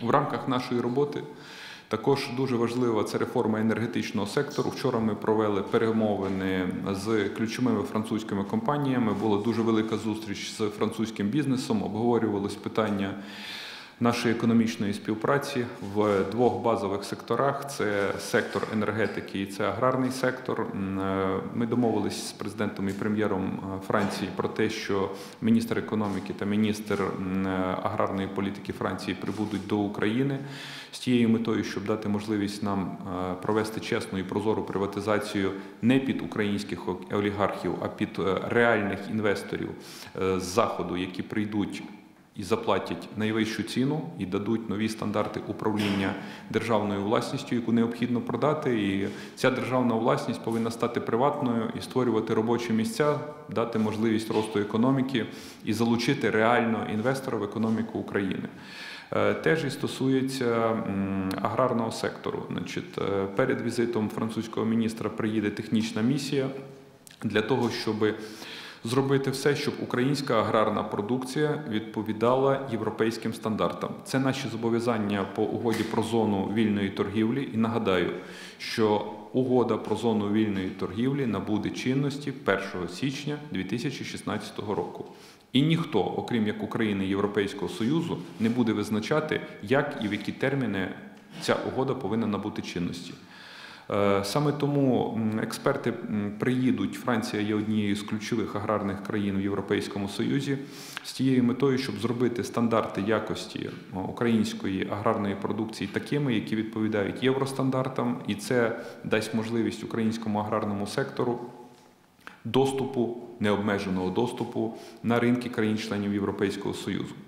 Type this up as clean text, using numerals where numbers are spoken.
В рамках нашої роботи також дуже важлива це реформа енергетичного сектору. Вчора ми провели перемовини з ключовими французькими компаніями. Була дуже велика зустріч з французьким бізнесом, обговорювалось питання нашої економічної співпраці в двох базових секторах. Це сектор енергетики і це аграрний сектор. Ми домовились з президентом і прем'єром Франції про те, що міністр економіки та міністр аграрної політики Франції прибудуть до України з тією метою, щоб дати можливість нам провести чесну і прозору приватизацію не під українських олігархів, а під реальних інвесторів з Заходу, які прийдуть і заплатять найвищу ціну, і дадуть нові стандарти управління державною власністю, яку необхідно продати. І ця державна власність повинна стати приватною і створювати робочі місця, дати можливість росту економіки і залучити реально інвестора в економіку України. Теж і стосується аграрного сектору. Перед візитом французького міністра приїде технічна місія для того, щоб зробити все, щоб українська аграрна продукція відповідала європейським стандартам. Це наші зобов'язання по угоді про зону вільної торгівлі. І нагадаю, що угода про зону вільної торгівлі набуде чинності 1 січня 2016 року. І ніхто, окрім як України і Європейського Союзу, не буде визначати, як і в які терміни ця угода повинна набути чинності. Саме тому експерти приїдуть, Франція є однією з ключових аграрних країн в Європейському Союзі, з тією метою, щоб зробити стандарти якості української аграрної продукції такими, які відповідають євростандартам, і це дасть можливість українському аграрному сектору доступу, необмеженого доступу на ринки країн-членів Європейського Союзу.